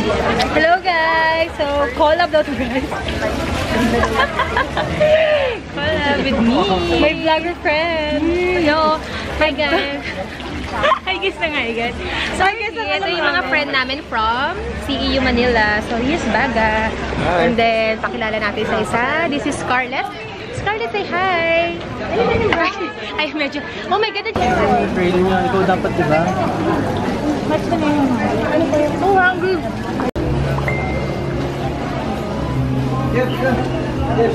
Hello guys! So, collab daw to guys. Collab with me. My vlogger friend. Hello. Hi guys. Hi guys na nga guys. So, ito yung mga friend namin from CEU Manila. So, here's Baga. And then, pakilala natin sa isa. This is Scarlett. Scarlett, say hi! Ay, medyo... Oh my God! Training niya. Ikaw dapat, diba? Match na yun. Ano ba yun? Oh, hungry! Yes, yes.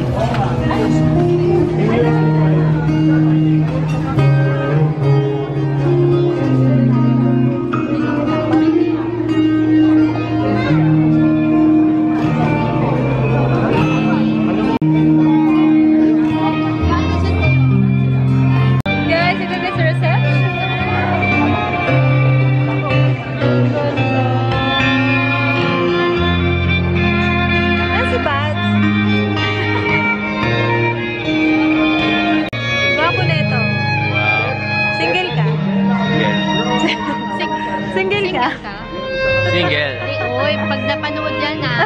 Single ka? Single. Ay, oy, pag napanood yan ah.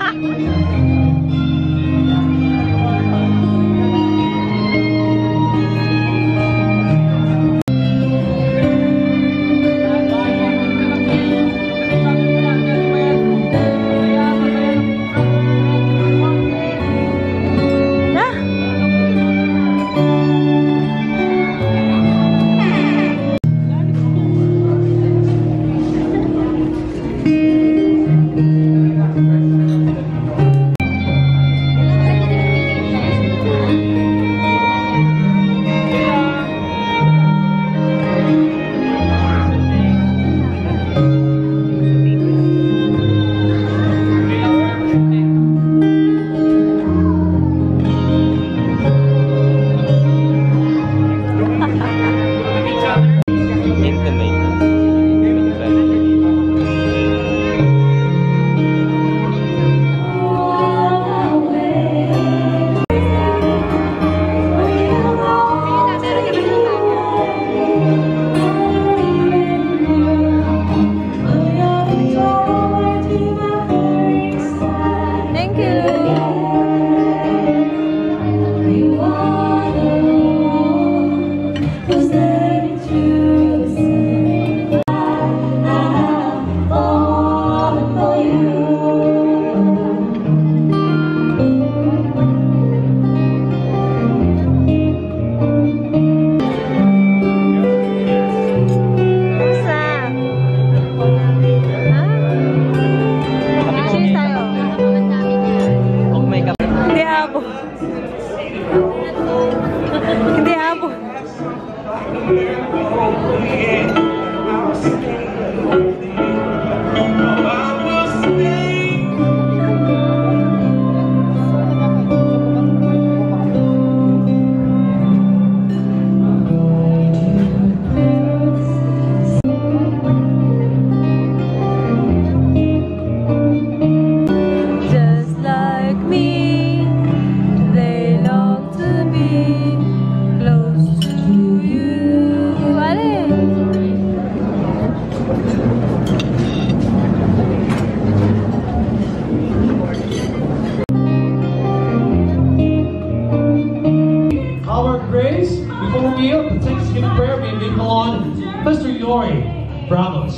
Mr. Yori Ramos.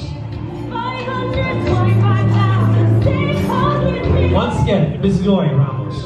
Once again, Ms. Yori Ramos.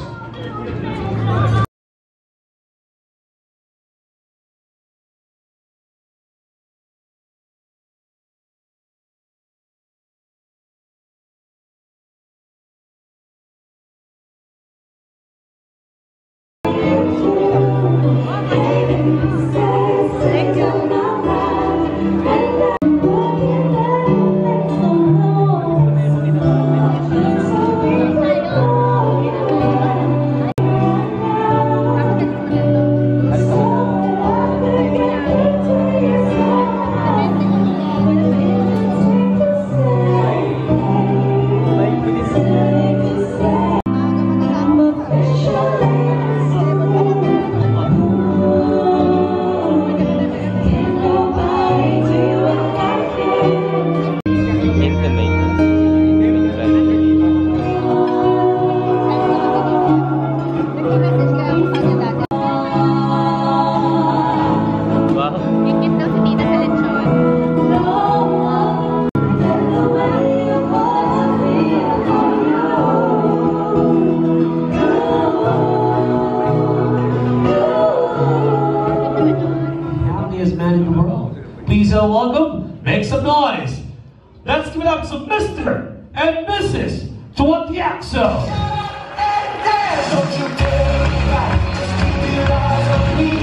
Mr. and Mrs. Tuatiaxo. Don't you dare, just keep your eyes on me.